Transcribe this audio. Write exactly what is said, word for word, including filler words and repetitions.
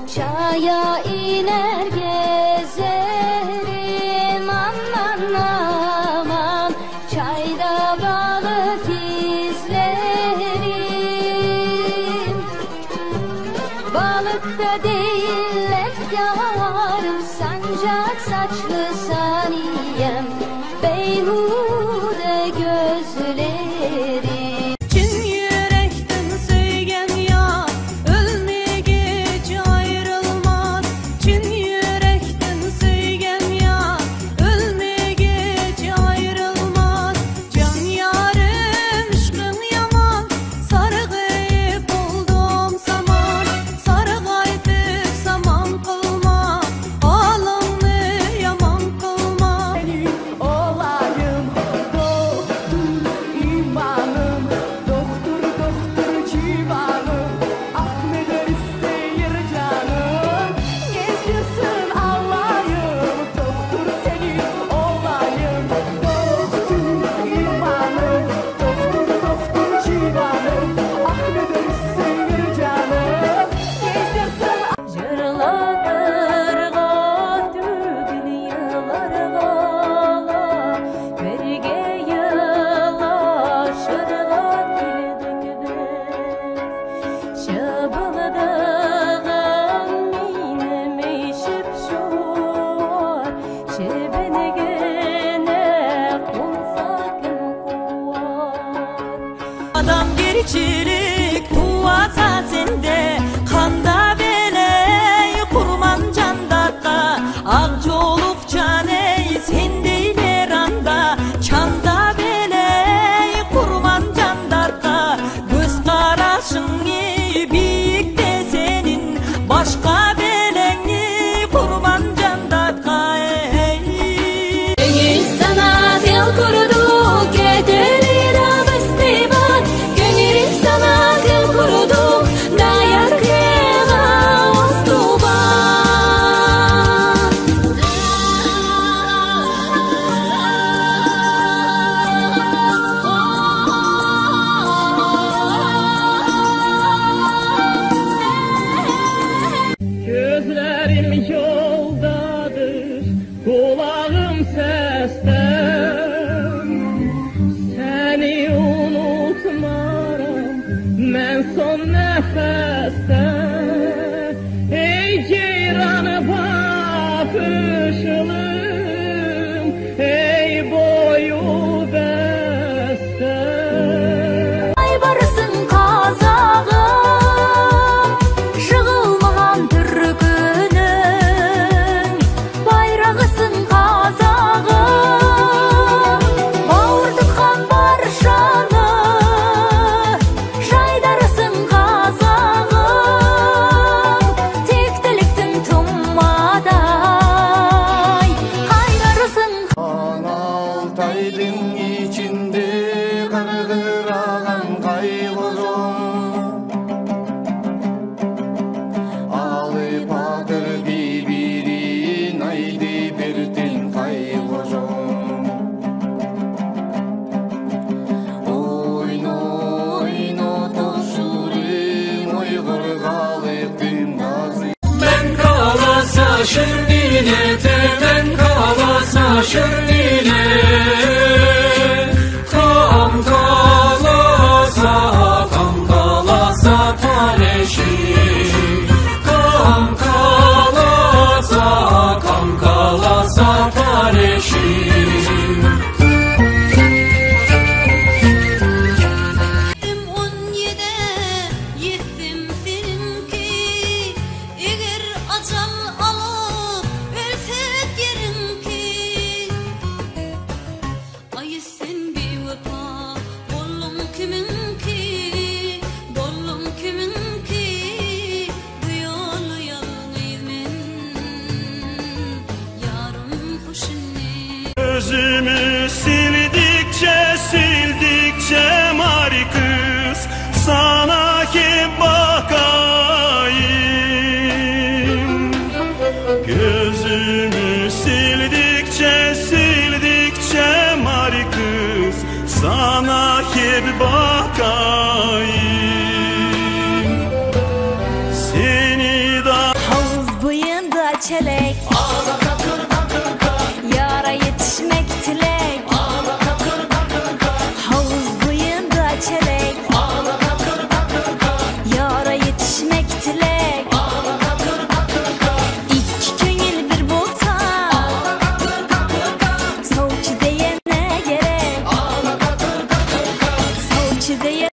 çaya iner gezerim. Aman aman çayda balık izlerim. Balık da değil efkarım, sancak saçlı saniyem, beyhude gözlerim. Adam gerçilik kuvvata sende, kanda beley kurman candaka, akçoluk caney sendeyler anda, çanda beley kurman candaka, göz karasın büyük de senin, başka beleni kurman candaka. Gönül sana tel kurudu ketelir abestivan, gönül sana tel kurudu dayak yema ostuban. Gözlerim yoldadır, kulağım seste, seni unutmaram ben son nefeste. Ey ceyranı bakışlım, ey boyu beste. Ay barısın kazağım, jığılmagan türkünün, bayrağısın kazağım, bağır tutkan barışanı, jaydarısın kazağım, tekteliktin tummaday, kayrarısın. Altay'dın içinde kırgıragan kaygıdım, alıp atır bibirin aydı birtin kaygıdım. Oyno oyno toşurim Uygur kalıptın gazı. Ben kalasa şırdinete, ben kalasa şırdine, kam kalasa, kam kalasa pareşi, kam kalasa, kam kalasa pareşi. on yedi yettim filmki, eğer acal alıp ölsek yerinki, ay sen bir vefa bollum kiminki, bollum kiminki, bu yolu yalnızmen yarım hoşunne. Gözümü sildikçe sildikçe mari kız, sana hep bakayım. Gözümü sildikçe sildikçe mari kız, sana hep bakayım. Seni daha tile